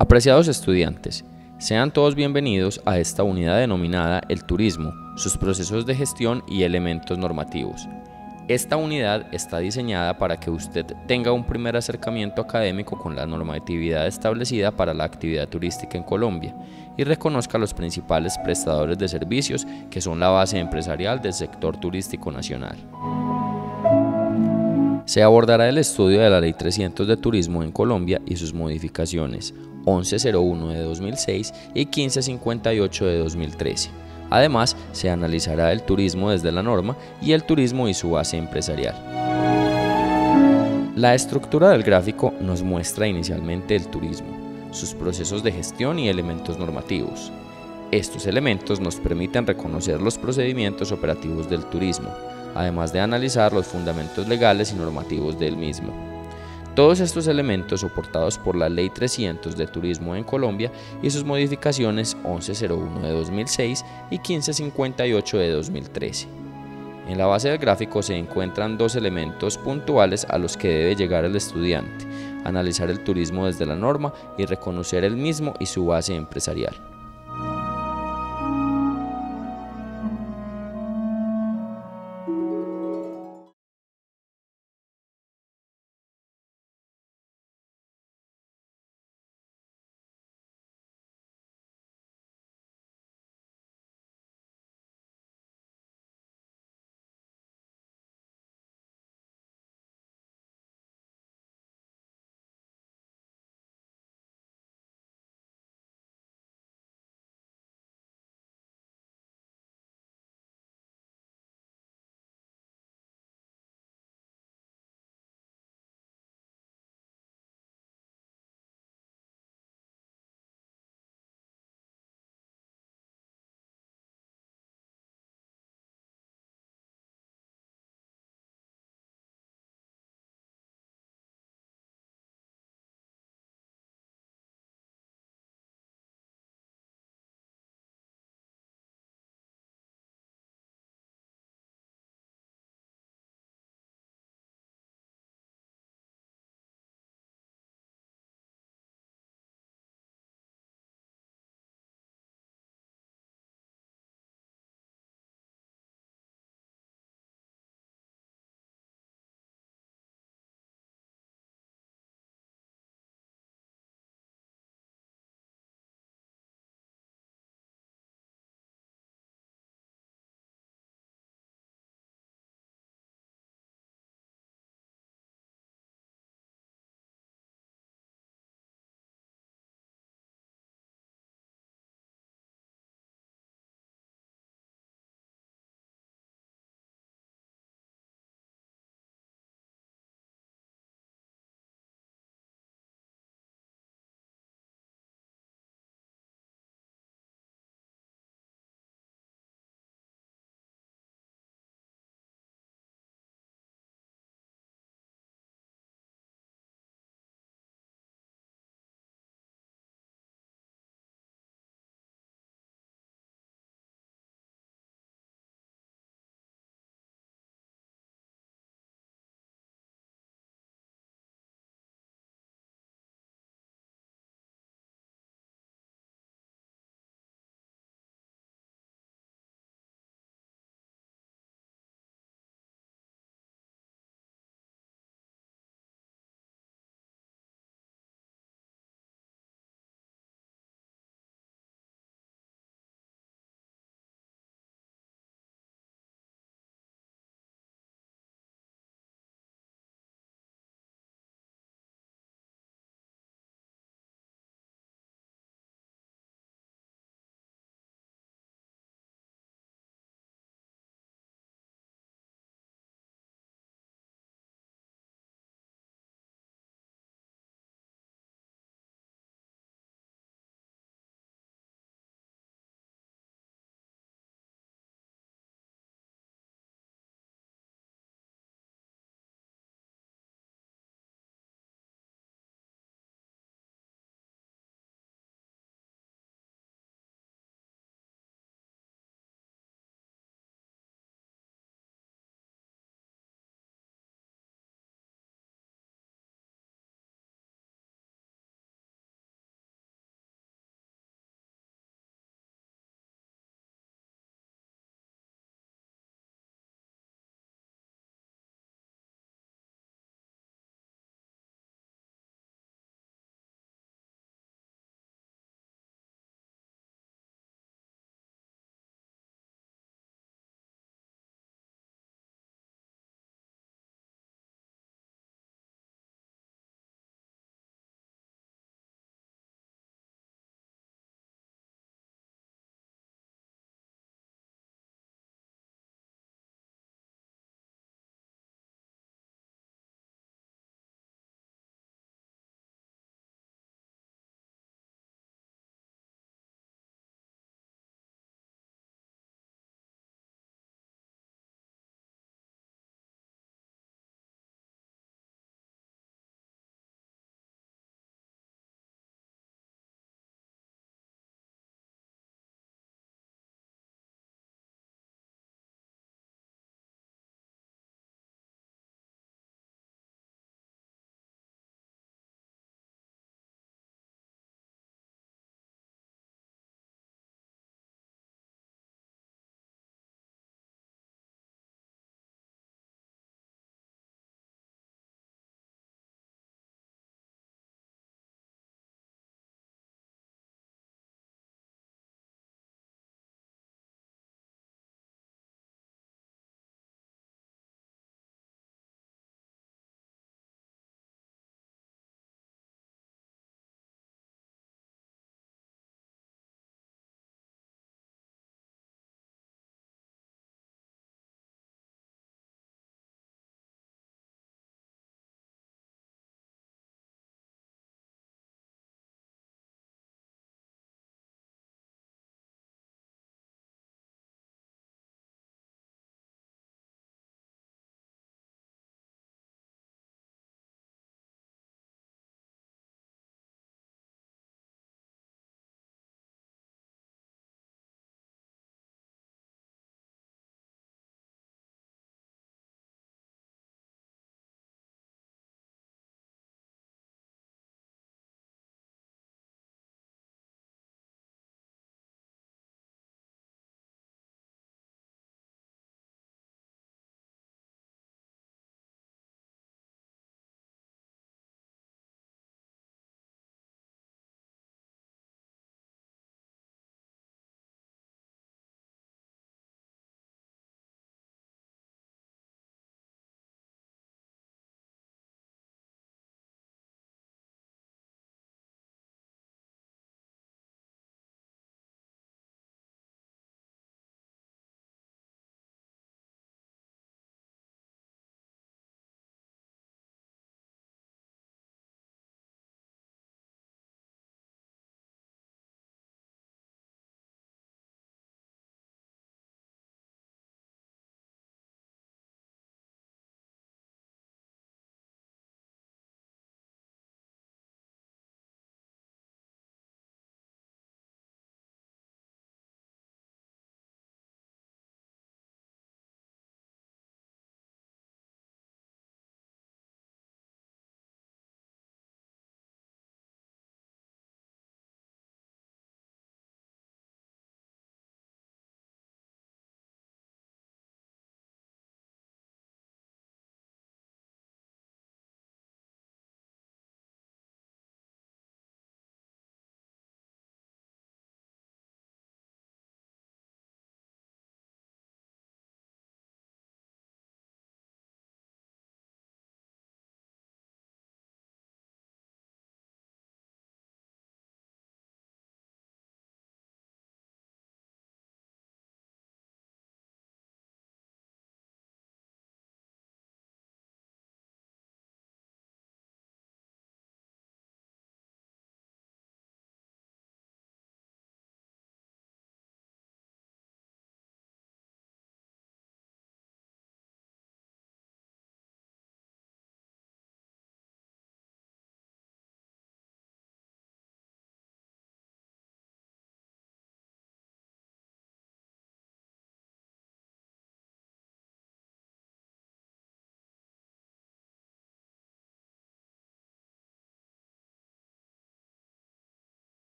Apreciados estudiantes, sean todos bienvenidos a esta unidad denominada el turismo, sus procesos de gestión y elementos normativos. Esta unidad está diseñada para que usted tenga un primer acercamiento académico con la normatividad establecida para la actividad turística en Colombia y reconozca los principales prestadores de servicios que son la base empresarial del sector turístico nacional. Se abordará el estudio de la Ley 300 de Turismo en Colombia y sus modificaciones 1101 de 2006 y 1558 de 2013. Además, se analizará el turismo desde la norma y el turismo y su base empresarial. La estructura del gráfico nos muestra inicialmente el turismo, sus procesos de gestión y elementos normativos. Estos elementos nos permiten reconocer los procedimientos operativos del turismo, además de analizar los fundamentos legales y normativos del mismo. Todos estos elementos soportados por la Ley 300 de Turismo en Colombia y sus modificaciones 1101 de 2006 y 1558 de 2013. En la base del gráfico se encuentran dos elementos puntuales a los que debe llegar el estudiante: analizar el turismo desde la norma y reconocer el mismo y su base empresarial.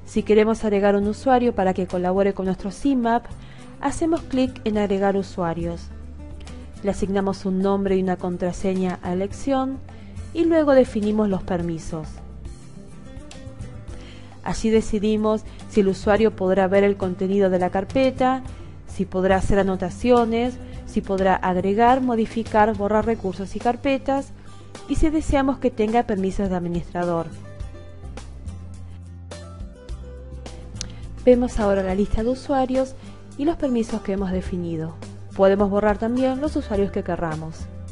Si queremos agregar un usuario para que colabore con nuestro CMAP, hacemos clic en Agregar usuarios. Le asignamos un nombre y una contraseña a elección y luego definimos los permisos. Allí decidimos si el usuario podrá ver el contenido de la carpeta, si podrá hacer anotaciones, si podrá agregar, modificar, borrar recursos y carpetas, y si deseamos que tenga permisos de administrador. Vemos ahora la lista de usuarios y los permisos que hemos definido. Podemos borrar también los usuarios que querramos.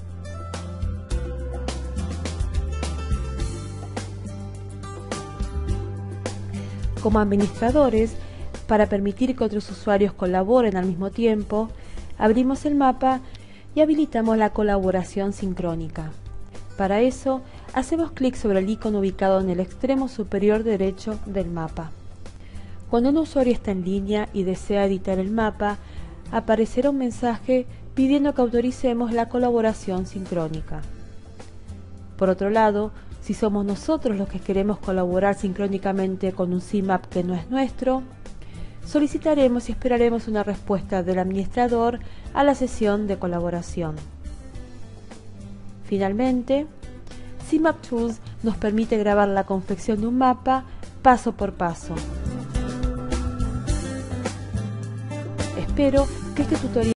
Como administradores, para permitir que otros usuarios colaboren al mismo tiempo, abrimos el mapa y habilitamos la colaboración sincrónica. Para eso, hacemos clic sobre el icono ubicado en el extremo superior derecho del mapa. Cuando un usuario está en línea y desea editar el mapa, aparecerá un mensaje pidiendo que autoricemos la colaboración sincrónica. Por otro lado, si somos nosotros los que queremos colaborar sincrónicamente con un CMAP que no es nuestro, solicitaremos y esperaremos una respuesta del administrador a la sesión de colaboración. Finalmente, CMAP Tools nos permite grabar la confección de un mapa paso por paso. Espero que este tutorial